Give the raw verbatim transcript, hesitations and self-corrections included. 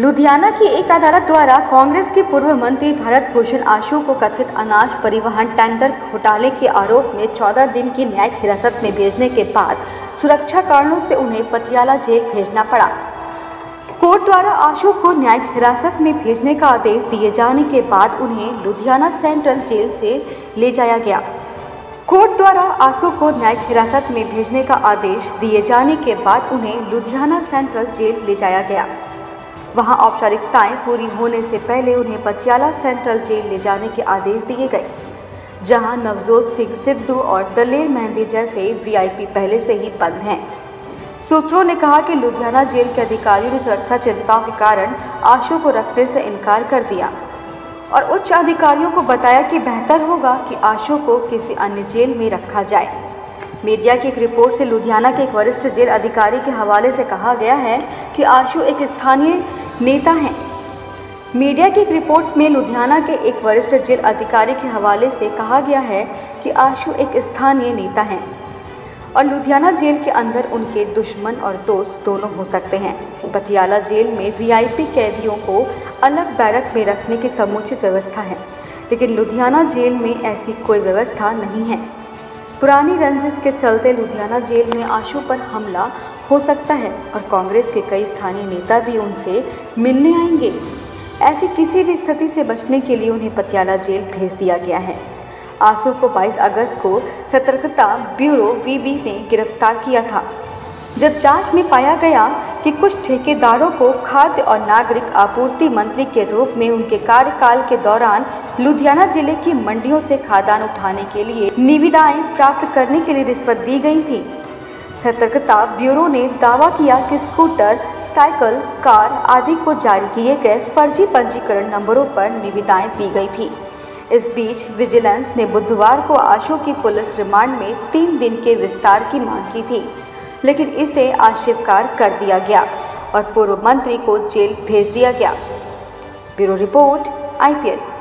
लुधियाना की एक अदालत द्वारा कांग्रेस के पूर्व मंत्री भरत भूषण आशु को कथित अनाज परिवहन टेंडर घोटाले के आरोप में चौदह दिन की न्यायिक हिरासत में भेजने के बाद सुरक्षा कारणों से उन्हें पटियाला जेल भेजना पड़ा। कोर्ट द्वारा आशु को न्यायिक हिरासत में भेजने का आदेश दिए जाने के बाद उन्हें लुधियाना सेंट्रल जेल से ले जाया गया। कोर्ट द्वारा आशु को न्यायिक हिरासत में भेजने का आदेश दिए जाने के बाद उन्हें लुधियाना सेंट्रल जेल ले जाया गया। वहां औपचारिकताएं पूरी होने से पहले उन्हें पटियाला सेंट्रल जेल ले जाने के आदेश दिए गए, जहां नवजोत सिंह सिद्धू और दलेर मेहंदी जैसे वीआईपी पहले से ही बंद हैं। सूत्रों ने कहा कि लुधियाना जेल के अधिकारियों ने सुरक्षा चिंताओं के कारण आशु को रखने से इनकार कर दिया और उच्च अधिकारियों को बताया कि बेहतर होगा कि आशु को किसी अन्य जेल में रखा जाए। मीडिया की एक रिपोर्ट से लुधियाना के एक वरिष्ठ जेल अधिकारी के हवाले से कहा गया है कि आशु एक स्थानीय नेता हैं। मीडिया की एक रिपोर्ट्स में लुधियाना के एक वरिष्ठ जेल अधिकारी के हवाले से कहा गया है कि आशु एक स्थानीय नेता हैं और लुधियाना जेल के अंदर उनके दुश्मन और दोस्त दोनों हो सकते हैं। पटियाला जेल में वीआईपी कैदियों को अलग बैरक में रखने की समुचित व्यवस्था है, लेकिन लुधियाना जेल में ऐसी कोई व्यवस्था नहीं है। पुरानी रंजिश के चलते लुधियाना जेल में आशु पर हमला हो सकता है और कांग्रेस के कई स्थानीय नेता भी उनसे मिलने आएंगे। ऐसी किसी भी स्थिति से बचने के लिए उन्हें पटियाला जेल भेज दिया गया है। आशु को बाईस अगस्त को सतर्कता ब्यूरो वीबी ने गिरफ्तार किया था, जब जांच में पाया गया कि कुछ ठेकेदारों को खाद्य और नागरिक आपूर्ति मंत्री के रूप में उनके कार्यकाल के दौरान लुधियाना जिले की मंडियों से खाद्यान्न उठाने के लिए निविदाएं प्राप्त करने के लिए रिश्वत दी गई थी। सतर्कता ब्यूरो ने दावा किया कि स्कूटर, साइकिल, कार आदि को जारी किए गए फर्जी पंजीकरण नंबरों पर निविदाएं दी गई थी। इस बीच विजिलेंस ने बुधवार को आशु की पुलिस रिमांड में तीन दिन के विस्तार की मांग की थी, लेकिन इसे अस्वीकार कर दिया गया और पूर्व मंत्री को जेल भेज दिया गया। Bureau report, I P L.